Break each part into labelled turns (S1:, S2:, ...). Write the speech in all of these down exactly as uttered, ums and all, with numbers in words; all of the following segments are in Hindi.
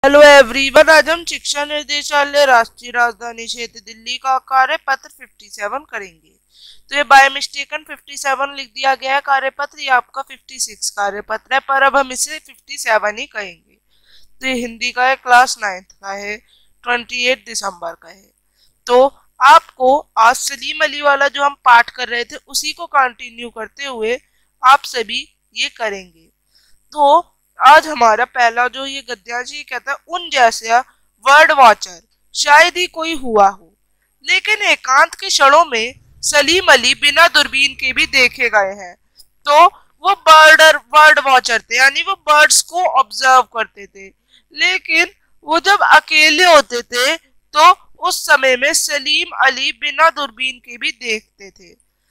S1: हेलो एवरीवन, आज हम शिक्षा निर्देशालय राष्ट्रीय राजधानी क्षेत्र दिल्ली का कार्य पत्र सत्तावन करेंगे। तो ये बाय मिस्टेकन सत्तावन लिख दिया गया है कार्य पत्र, ये आपका छप्पन कार्य पत्र है, पर अब हम इसे सत्तावन ही कहेंगे। तो ये हिंदी का है, क्लास नाइन्थ का है, अट्ठाईस दिसंबर का है। तो आपको आज सलीम अली वाला जो हम पाठ कर रहे थे उसी को कंटिन्यू करते हुए आप सभी ये करेंगे। तो आज हमारा पहला जो ये गद्यांश ये कहता है, उन जैसा वर्ड वॉचर शायद ही कोई हुआ हो, लेकिन एकांत के क्षणों में सलीम अली बिना दूरबीन के भी देखे गए हैं। तो वो बर्डर वर्ड वॉचर थे, यानी वो बर्ड्स को ऑब्जर्व करते थे, लेकिन वो जब अकेले होते थे तो उस समय में सलीम अली बिना दूरबीन के भी देखते थे।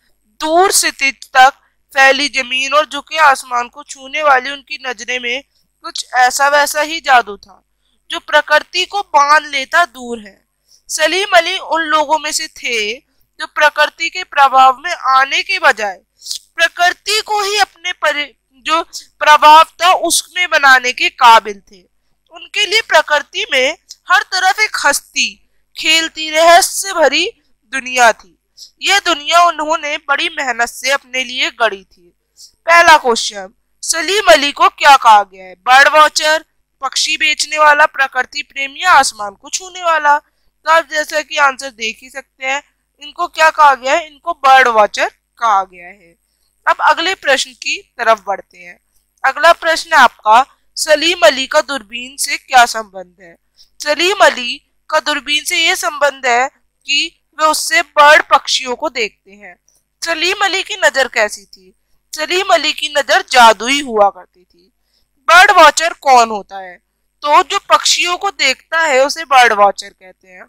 S1: दूर से तेज तक फैली जमीन और झुके आसमान को छूने वाली उनकी नजरें में कुछ ऐसा वैसा ही जादू था जो प्रकृति को बांध लेता दूर है। सलीम अली उन लोगों में से थे जो प्रकृति के प्रभाव में आने के बजाय प्रकृति को ही अपने पर जो प्रभाव था उसमें बनाने के काबिल थे। उनके लिए प्रकृति में हर तरफ एक हस्ती खेलती रहस्य भरी दुनिया थी। यह दुनिया उन्होंने बड़ी मेहनत से अपने लिए गढ़ी थी। पहला क्वेश्चन, सलीम अली को क्या कहा गया है? बर्ड वॉचर, पक्षी बेचने वाला, प्रकृति प्रेमी या आसमान को छूने वाला? तो आप जैसा कि आंसर देख ही सकते हैं, इनको क्या कहा गया है? इनको बर्ड वॉचर कहा गया है। अब अगले प्रश्न की तरफ बढ़ते हैं। अगला प्रश्न है आपका, सलीम अली का दूरबीन से क्या संबंध है? सलीम अली का दूरबीन से यह संबंध है कि वे उससे बर्ड पक्षियों को देखते हैं। सलीम अली की नजर कैसी थी? सलीम अली की नजर जादुई हुआ करती थी। बर्ड वॉचर कौन होता है? तो जो पक्षियों को देखता है उसे बर्ड वॉचर कहते हैं।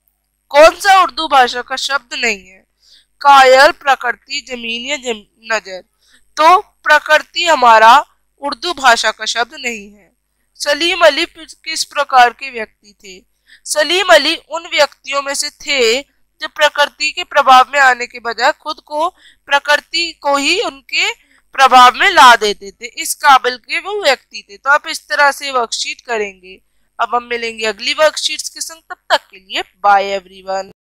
S1: कौन सा उर्दू भाषा का शब्द नहीं है? कायल, प्रकृति, जमीन या जम... नजर? तो प्रकृति हमारा उर्दू भाषा का शब्द नहीं है। सलीम अली किस प्रकार के व्यक्ति थे? सलीम अली उन व्यक्तियों में से थे जो प्रकृति के प्रभाव में आने के बजाय खुद को प्रकृति को ही उनके प्रभाव में ला देते थे, इस काबिल के वो व्यक्ति थे। तो आप इस तरह से वर्कशीट करेंगे। अब हम मिलेंगे अगली वर्कशीट्स के संग, तब तक के लिए बाय एवरीवन।